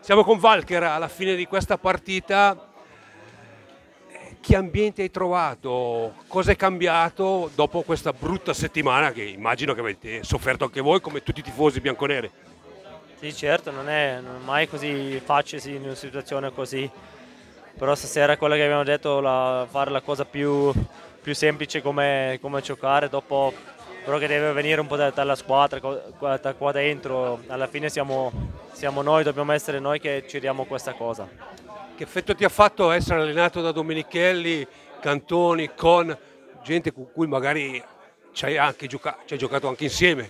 Siamo con Walker alla fine di questa partita. Che ambiente hai trovato? Cosa è cambiato dopo questa brutta settimana che immagino che avete sofferto anche voi come tutti i tifosi bianconeri? Sì, certo, non è mai così facile sì, in una situazione così, però stasera quello che abbiamo detto, fare la cosa più semplice come giocare, dopo però che deve venire un po' dalla squadra, da qua dentro, alla fine siamo noi, dobbiamo essere noi che ci diamo questa cosa. Che effetto ti ha fatto essere allenato da Domenichelli, Cantoni, con gente con cui magari ci hai giocato anche insieme?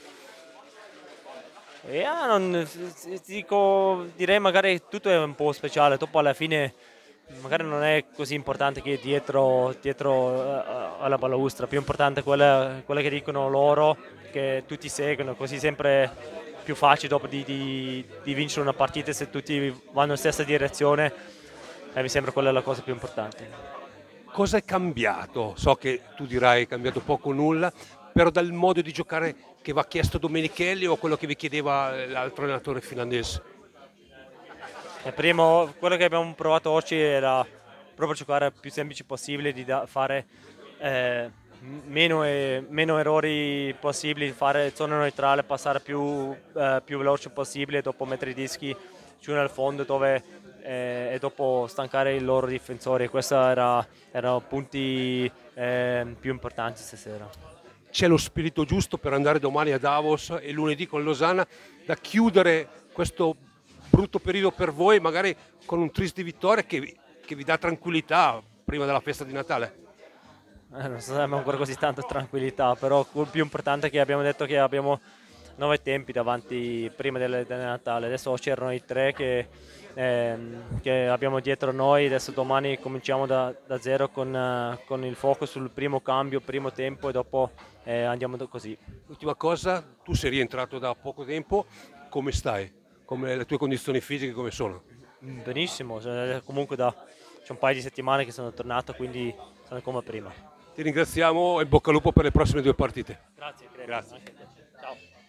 Direi magari tutto è un po' speciale, dopo alla fine magari non è così importante che dietro alla balaustra, più importante quella che dicono loro, che tutti seguono, così sempre più facile dopo di vincere una partita se tutti vanno nella stessa direzione e mi sembra quella la cosa più importante. Cosa è cambiato? So che tu dirai è cambiato poco o nulla, però dal modo di giocare che va chiesto Domenichelli o quello che vi chiedeva l'altro allenatore finlandese? Quello che abbiamo provato oggi era proprio giocare il più semplice possibile, fare meno errori possibili, fare zona neutrale, passare più veloce possibile, dopo mettere i dischi giù nel fondo e dopo stancare i loro difensori. Questi erano punti più importanti stasera. C'è lo spirito giusto per andare domani a Davos e lunedì con Losanna da chiudere questo brutto periodo per voi, magari con un tris di vittoria che vi dà tranquillità prima della festa di Natale? Non so se abbiamo ancora così tanta tranquillità, però il più importante è che abbiamo detto che abbiamo 9 tempi davanti prima del Natale. Adesso c'erano i tre che abbiamo dietro noi, adesso domani cominciamo da zero con il focus sul primo cambio, primo tempo e dopo andiamo così. L'ultima cosa, tu sei rientrato da poco tempo, come stai? Come le tue condizioni fisiche come sono? Benissimo, comunque c'è un paio di settimane che sono tornato, quindi sono come prima. Ti ringraziamo e in bocca al lupo per le prossime due partite. Grazie, credo. Grazie. Anche a te. Ciao.